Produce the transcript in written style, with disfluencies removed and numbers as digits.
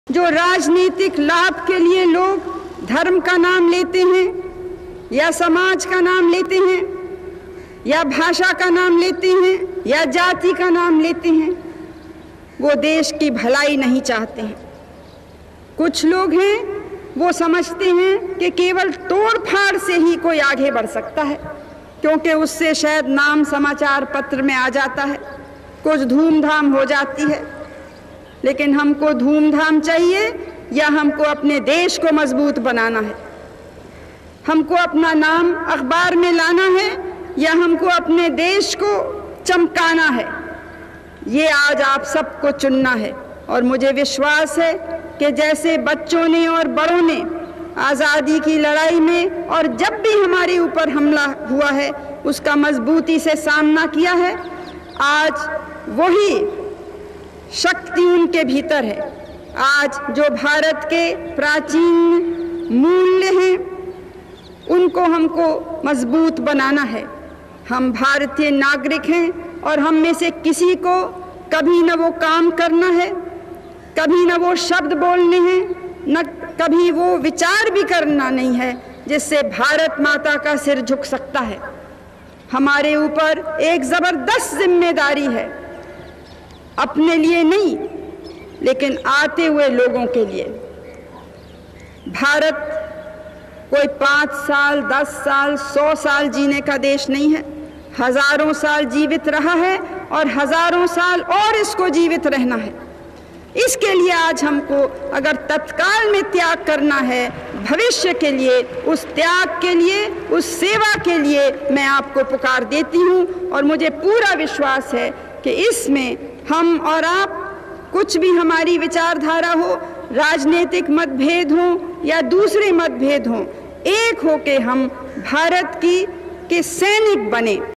जो राजनीतिक लाभ के लिए लोग धर्म का नाम लेते हैं या समाज का नाम लेते हैं या भाषा का नाम लेते हैं या जाति का नाम लेते हैं, वो देश की भलाई नहीं चाहते हैं। कुछ लोग हैं वो समझते हैं कि केवल तोड़ फाड़ से ही कोई आगे बढ़ सकता है, क्योंकि उससे शायद नाम समाचार पत्र में आ जाता है, कुछ धूमधाम हो जाती है। लेकिन हमको धूमधाम चाहिए या हमको अपने देश को मजबूत बनाना है? हमको अपना नाम अखबार में लाना है या हमको अपने देश को चमकाना है? ये आज आप सबको चुनना है। और मुझे विश्वास है कि जैसे बच्चों ने और बड़ों ने आज़ादी की लड़ाई में और जब भी हमारे ऊपर हमला हुआ है उसका मजबूती से सामना किया है, आज वही शक्ति उनके भीतर है। आज जो भारत के प्राचीन मूल्य हैं उनको हमको मजबूत बनाना है। हम भारतीय नागरिक हैं और हम में से किसी को कभी न वो काम करना है, कभी न वो शब्द बोलने हैं, न कभी वो विचार भी करना नहीं है जिससे भारत माता का सिर झुक सकता है। हमारे ऊपर एक ज़बरदस्त जिम्मेदारी है, अपने लिए नहीं लेकिन आते हुए लोगों के लिए। भारत कोई 5 साल, 10 साल, 100 साल जीने का देश नहीं है। हजारों साल जीवित रहा है और हजारों साल और इसको जीवित रहना है। इसके लिए आज हमको अगर तत्काल में त्याग करना है, भविष्य के लिए, उस त्याग के लिए, उस सेवा के लिए मैं आपको पुकार देती हूँ। और मुझे पूरा विश्वास है कि इसमें हम और आप, कुछ भी हमारी विचारधारा हो, राजनीतिक मतभेद हो या दूसरे मतभेद हों, एक होके हम भारत के सैनिक बने।